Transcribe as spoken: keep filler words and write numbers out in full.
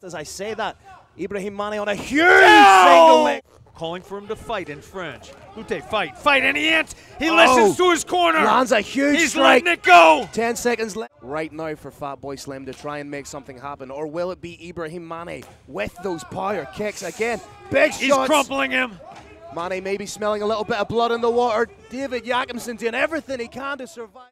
As I say that, Ibrahima Mane on a huge single leg. Calling for him to fight in French. Lute, fight, fight, and he ants. He Oh, listens to his corner. Lands a huge He's strike. letting it go. Ten seconds left. Right now for Fatboy Slim to try and make something happen. Or will it be Ibrahima Mane with those power kicks again? Big He's shots. crumpling him. Mane maybe smelling a little bit of blood in the water. David Jakobsen doing everything he can to survive.